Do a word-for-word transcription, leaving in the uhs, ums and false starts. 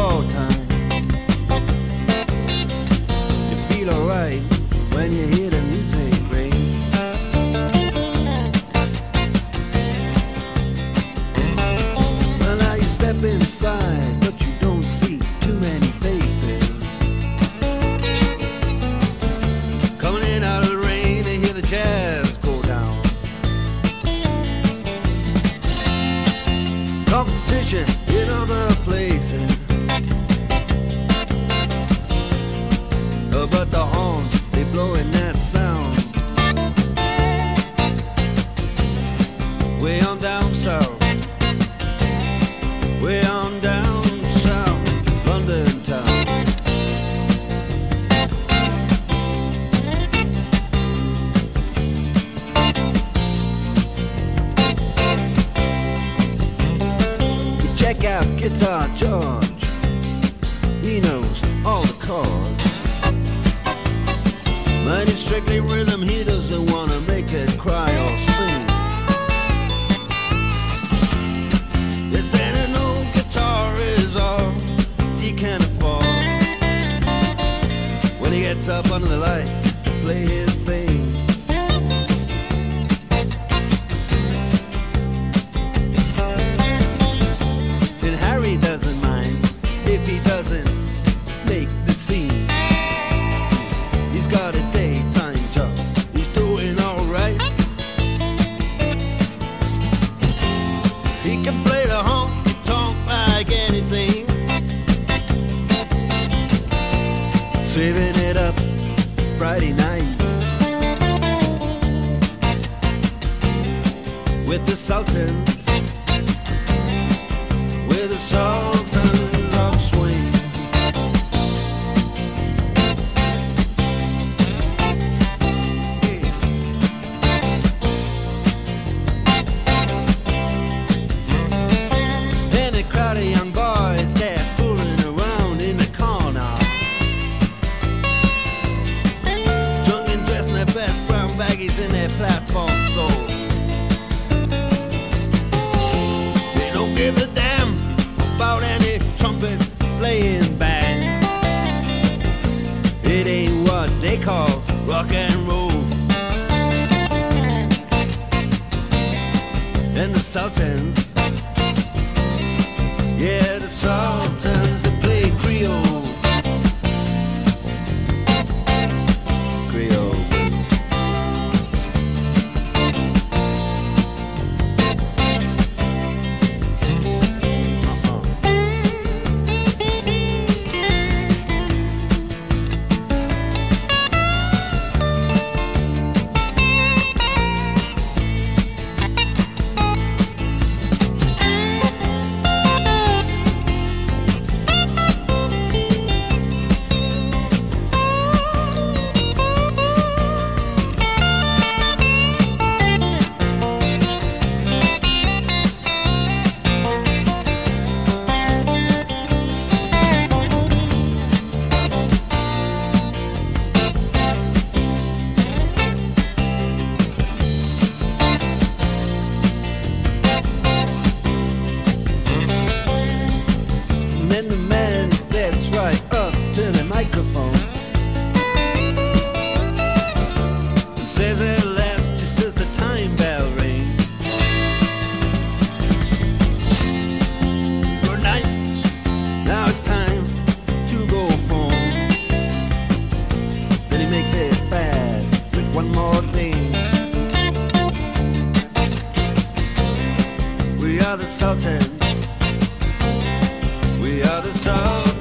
wartime. You feel alright when you hear the music ring. Well, now you step inside, but you don't see too many faces. Coming in out of the rain, they hear the jazz go down. Competition in other places, uh, but the horns, they blowing that sound. Way on down south, way on down south, London town. Check out Guitar George, he knows all the chords. But it's strictly rhythm, he doesn't want to make it cry or sing. If then an old guitar is all he can afford, when he gets up under the lights to play his thing. He doesn't mind if he doesn't make the scene. He's got a daytime job, he's doing alright. He can play the honky-tonk like anything, saving it up Friday night with the Sultans, with the Sultans of Swing. And a crowd of young boys, they're fooling around in the corner, drunk and dressed in their best brown baggies in their platform soles. They don't give a damn about any trumpet playing band. It ain't what they call rock and roll. And the Sultans, yeah, the Sultans, they play Creole. Creole. And then the man steps right up to the microphone and says at last, just as the time bell rings, good night, now it's time to go home. Then he makes it fast with one more thing. We are the Sultans, we are the Sultans.